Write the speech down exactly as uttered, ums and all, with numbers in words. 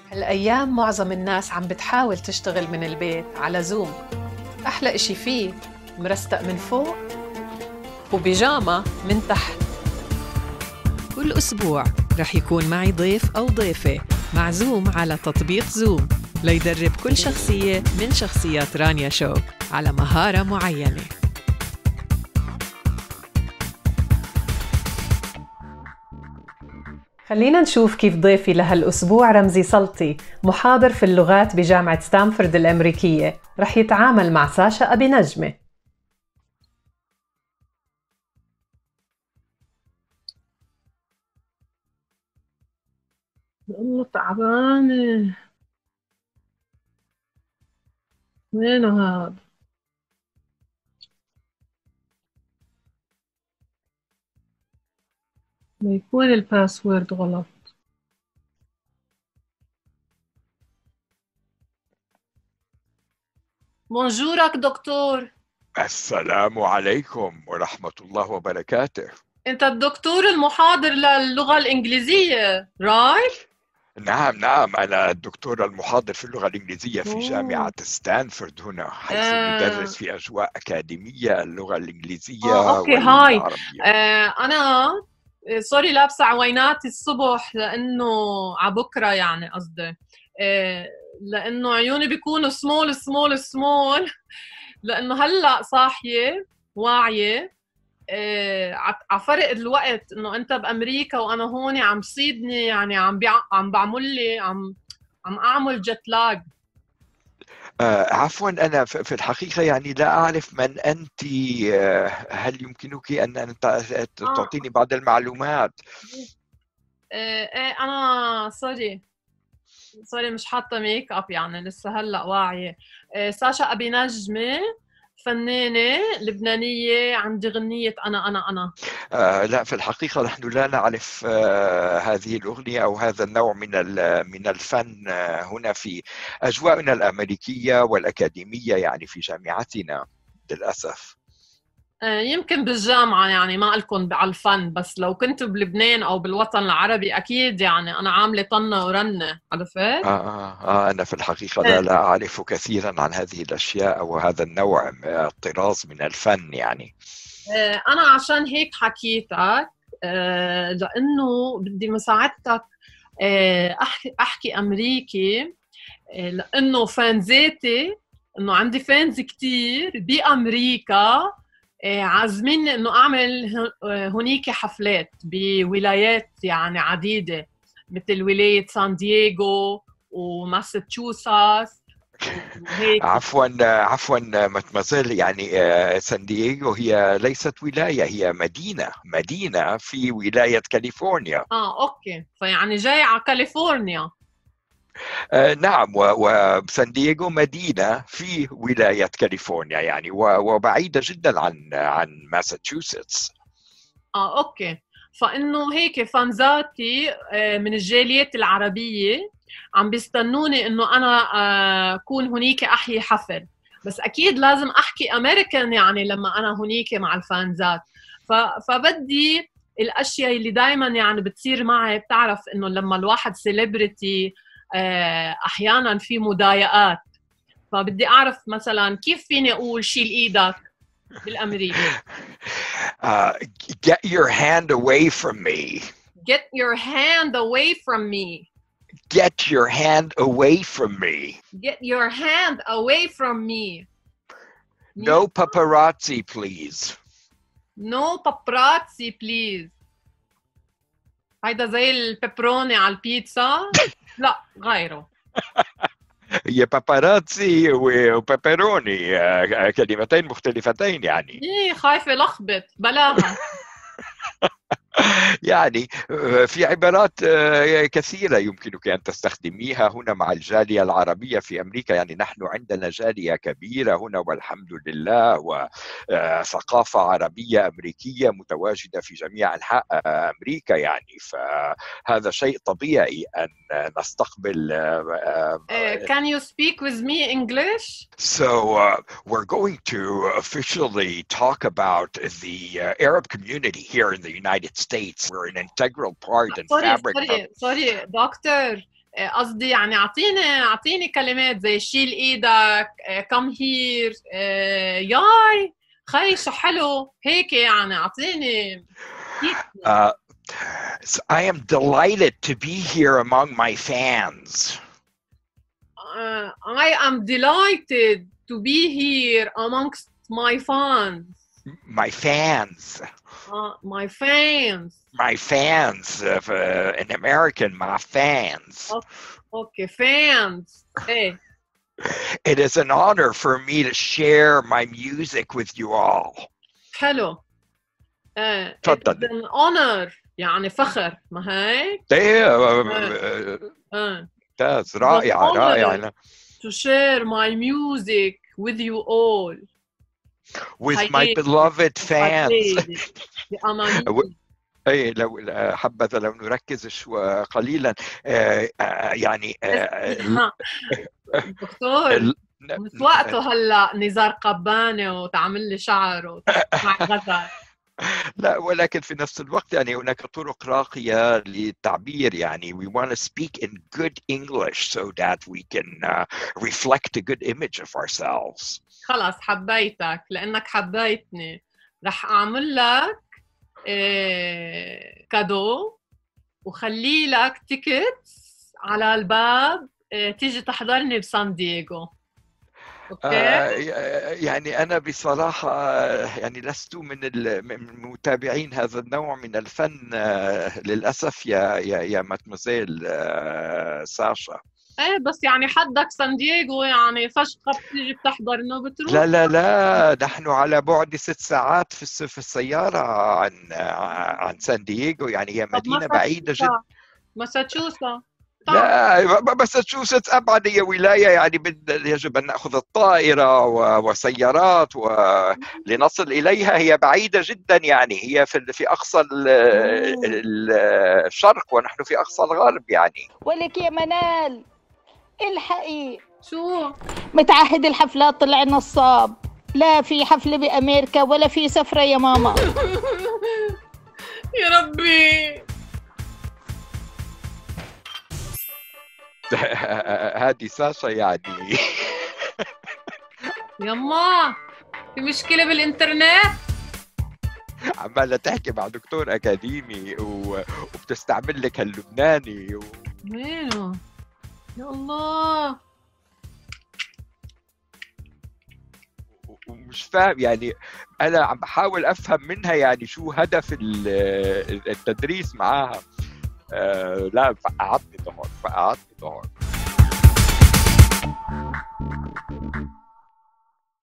هالأيام معظم الناس عم بتحاول تشتغل من البيت على زوم. أحلى إشي فيه مرستق من فوق وبيجاما من تحت. كل أسبوع رح يكون معي ضيف أو ضيفة معزوم على تطبيق زوم ليدرب كل شخصية من شخصيات رانيا شو على مهارة معينة. خلينا نشوف كيف ضيفي لهالأسبوع رمزي سلطي، محاضر في اللغات بجامعة ستانفورد الأمريكية، رح يتعامل مع ساشا أبي نجمة. والله تعبانة. وينه هاد؟ ما يكون الباسورد غلط. بونجورك دكتور. السلام عليكم ورحمة الله وبركاته. انت الدكتور المحاضر للغة الإنجليزية، رايت؟ نعم نعم، أنا الدكتور المحاضر في اللغة الإنجليزية في جامعة ستانفورد هنا، حيث آه. ندرس في أجواء أكاديمية اللغة الإنجليزية آه، أوكي هاي. والعربية. آه، أنا سوري لابسة عويناتي الصبح لأنه عبكرة يعني قصدي، آه، لأنه عيوني بيكونوا سمول سمول سمول لأنه هلأ صاحية واعية. آه، على فرق الوقت إنه أنت بأمريكا وأنا هون عم صيدني، يعني عم بيع... عم بعمل لي عم عم أعمل جت لاج. آه، عفوا، أنا ف- في الحقيقة يعني لا أعرف من أنت. آه، هل يمكنك أن أن ت- تعطيني بعض المعلومات؟ آه، آه، أنا سوري سوري مش حاطة ميك اب، يعني لسه هلأ واعية. آه، ساشا أبي نجمة، فنانة لبنانية، عندي غنية أنا أنا أنا آه لا، في الحقيقة نحن لا نعرف آه هذه الأغنية أو هذا النوع من من الفن آه هنا في أجواءنا الأمريكية والأكاديمية، يعني في جامعتنا للأسف. آه، يمكن بالجامعة يعني ما لكم على الفن، بس لو كنتوا بلبنان أو بالوطن العربي أكيد يعني أنا عاملة طنة ورنة، عرفت؟ آه آه آه أنا في الحقيقة لا, لا أعرف كثيرا عن هذه الأشياء أو هذا النوع آه، الطراز من الفن يعني. آه، أنا عشان هيك حكيتك، آه، لأنه بدي مساعدتك. آه، أحكي, أحكي أمريكي، آه، لأنه فانزاتي، إنه عندي فانز كتير بأمريكا، آه، عازميني إنه أعمل ه- هنيك حفلات بولايات يعني عديدة، مثل ولاية سان دييغو وماساتشوستس وهيك. عفوا عفوا متمازيل، يعني آه، سان دييغو هي ليست ولاية، هي مدينة مدينة في ولاية كاليفورنيا. اه اوكي، فيعني جاي على كاليفورنيا. آه، نعم، وسان دييغو مدينة في ولاية كاليفورنيا يعني، وبعيدة جدا عن عن ماساتشوستس. اه اوكي، فانه هيك فانزاتي آه، من الجاليات العربيه عم بيستنوني انه انا آه، اكون هنيك احيي حفل، بس اكيد لازم احكي امريكان يعني لما انا هنيك مع الفانزات. ف- فبدي الاشياء اللي دائما يعني بتصير معي، بتعرف انه لما الواحد سيلبرتي احيانا في مضايقات، فبدي اعرف مثلا كيف فيني اقول شيل ايدك بالامريكي. Uh, get your hand away from me. Get your hand away from me. Get your hand away from me. Get your hand away from me. No paparazzi, please. No paparazzi, please. هيدا زي البيبروني على البيتزا؟ لا غيره. هي باباراتزي وبيبروني آه، كلمتين مختلفتين يعني. ايه خايفة لخبط بلاها. يعني في عبارات كثيرة يمكنك أن تستخدميها هنا مع الجالية العربية في أمريكا، يعني نحن عندنا جالية كبيرة هنا والحمد لله، وثقافة عربية أمريكية متواجدة في جميع أنحاء أمريكا يعني، فهذا شيء طبيعي أن نستقبل. Uh, can you speak with me English? So uh, we're going to officially talk about the uh, Arab community here in the United States. We're an integral part and sorry, fabric sorry, of... sorry, doctor. قصدي يعني اعطيني اعطيني كلمات زي شيل ايدك، كم هير، ياي، خي شو حلو هيك، يعني اعطيني. Uh, so I am delighted to be here among my fans. Uh, I am delighted to be here amongst my fans. My fans. Uh, my fans. My fans. Uh, in American, my fans. Okay, okay, fans. Hey. It is an honor for me to share my music with you all. حلو. Uh, تفضل. It's an honor. يعني فخر، ما هيك؟ ممتاز، رائعة رائعة. To share my music with you all. With my beloved fans. اي لو حبذا لو نركز شوي قليلا يعني دكتور مش وقته هلا نزار قبانه وتعمل لي شعر وتسمع غزل. لا، ولكن في نفس الوقت يعني هناك طرق راقية للتعبير. يعني we want to speak in good English so that we can uh, reflect a good image of ourselves. خلاص حبيتك لأنك حبيتني، رح أعمل لك إيه كادو وخلي لك تيكت على الباب إيه تيجي تحضرني بسان دييغو. آه يعني أنا بصراحة يعني لست من المتابعين هذا النوع من الفن آه للأسف يا يا يا مادموزيل آه ساشا. ايه بس يعني حدك سان دييغو، يعني فشخة بتيجي بتحضر انه بتروح. لا لا لا، نحن على بعد ست ساعات في في السيارة عن عن سان دييغو، يعني هي مدينة بعيدة جدا. ماساتشوستس. لا، ماساتشوستس أبعد، هي ولاية يعني يجب أن نأخذ الطائرة وسيارات ولنصل إليها. هي بعيدة جدا، يعني هي في في أقصى الشرق ونحن في أقصى الغرب يعني. ولك يا منال الحقي، شو متعهد الحفلات طلع نصاب، لا في حفلة بأمريكا ولا في سفرة يا ماما. يا ربي. هذه ساشا يعني. يما في مشكلة بالإنترنت، عمالة تحكي مع دكتور أكاديمي وبتستعمل لك اللبناني و... وينه يا الله. ومش فاهم يعني، أنا عم بحاول أفهم منها يعني شو هدف التدريس معاها. آه لا، فقعتني طبعا، فقعتني طبعا.